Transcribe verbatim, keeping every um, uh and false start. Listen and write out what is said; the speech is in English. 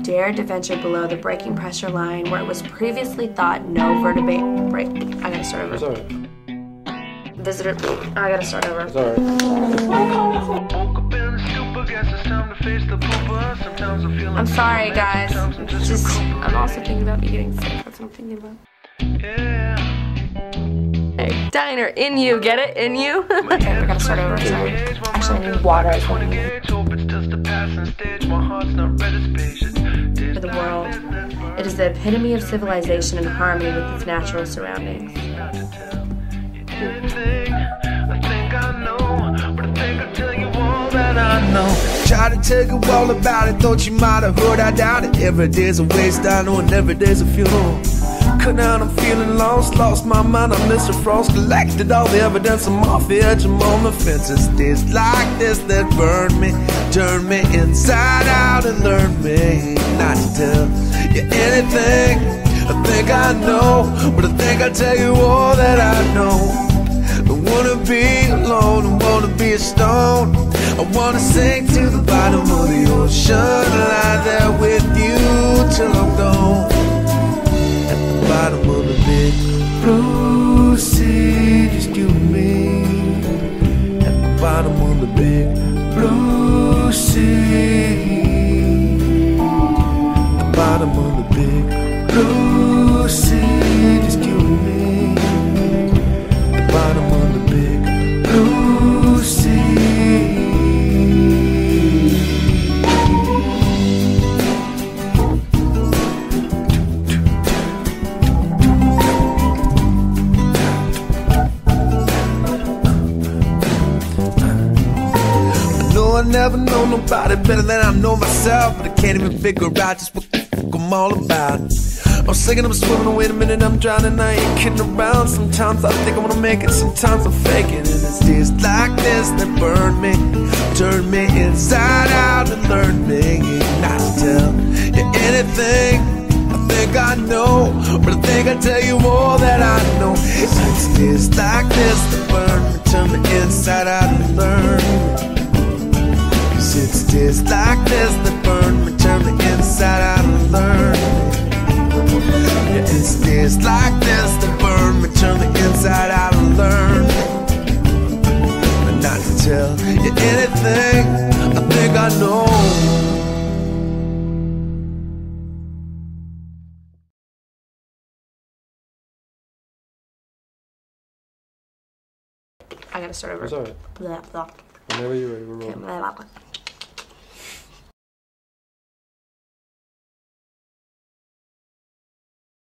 dared to venture below the breaking pressure line where it was previously thought no vertebrate break. I gotta start over. It's alright. Visitor. I gotta start over. It's alright. I'm sorry, guys. It's just, I'm also thinking about me getting sick. That's what I'm thinking about. Yeah. Hey, diner, in you, get it? In you? Okay, we gotta start over, sorry. Actually, I need water. For the world. It is the epitome of civilization and harmony with its natural surroundings. Try to tell you all about it, thought you might have heard, I doubt it. Every day's a waste, I know, and every day's a funeral. Cut down, I'm feeling lost, lost my mind, I'm Mister Frost. Collected all the evidence, I'm off the edge, I'm on the fence. It's days like this that burn me, turn me inside out and learn me not to tell you anything. I think I know, but I think I'll tell you all that I know. I wanna be alone, I wanna be a stone. I wanna sink to the bottom of the ocean, lie there with you till I'm gone. At the bottom of the big blue sea, just you and me. At the bottom of the big blue sea. At the bottom of the big blue sea, just you and me. At the bottom of the big blue sea. I never know nobody better than I know myself, but I can't even figure out just what the fuck I'm all about. I'm sinking, I'm swimming, wait a minute, I'm drowning, I ain't kidding around. Sometimes I think I wanna make it, sometimes I'm faking. And it's days like this that burn me, turn me inside out and learn me not to tell you anything. I think I know, but I think I tell you all that I know. It's days like this that burn me, turn me inside out and learn me. It's days like this that burn me, turn me inside out and learn me. Yeah, it's days like this that burn me, turn me inside out and learn me. And not to tell you anything, I think I know. I gotta start over. It's alright. Blah, blah. Whenever you're ready, we're rolling. Okay, blah, blah, blah.